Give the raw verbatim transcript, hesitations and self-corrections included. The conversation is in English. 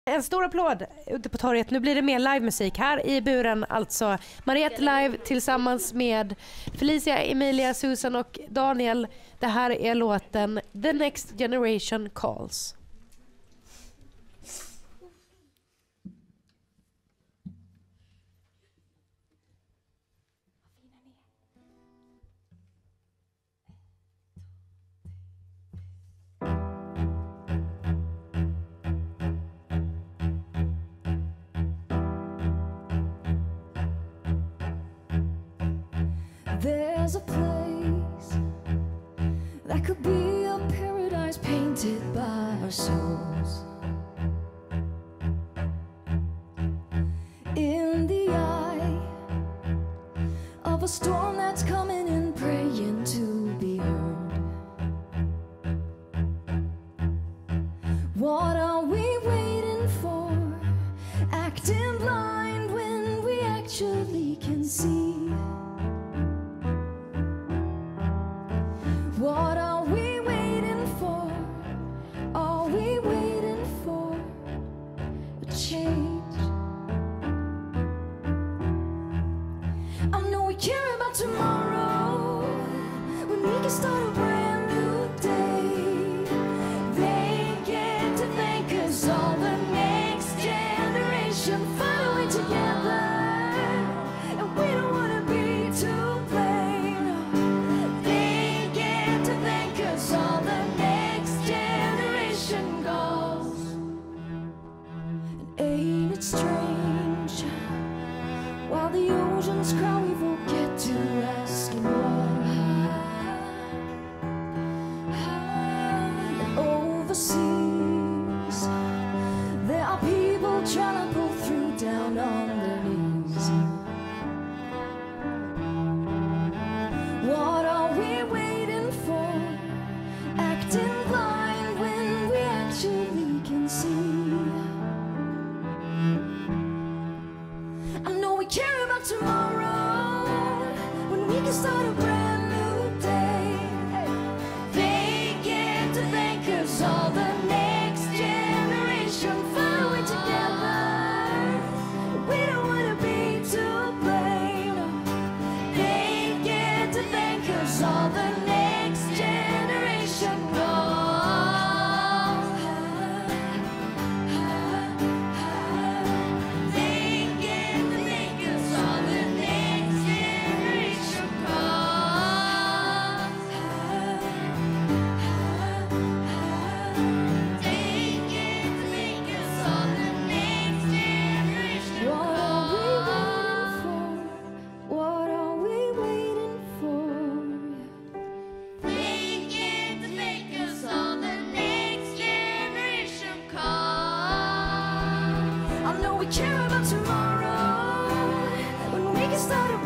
En stor applåd ute på torget. Nu blir det mer livemusik här i buren. Alltså Mariette live tillsammans med Felicia, Emilia, Susan och Daniel. Det här är låten The Next Generation Calls. There's a place that could be a paradise painted by our souls. In the eye of a storm that's coming and praying to be heard. What are we waiting for? Acting blind when we actually can see. What are we waiting for? Are we waiting for a change? I know we care about tomorrow, when we can start a brand new day. They get to thank us all, the next generation finally together. And we don't want to be too plain. They get to thank us all, the next generation goes. And ain't it strange, while the oceans cry we forget to ask why. And overseas there are people trying to pull through down on their knees. What are we waiting for? Acting blind when we actually can see. I know we care about tomorrow, when we can start a brand new day. They get to thank us all, the next generation finally together. We don't want to be too plain. They get to thank us all, the next generation goes. They get to thank us all, the next generation goes. They get to thank us all, the next generation goes. What are we waiting for? They get to thank us all, the next generation calls. I know we care about tomorrow, when we can start a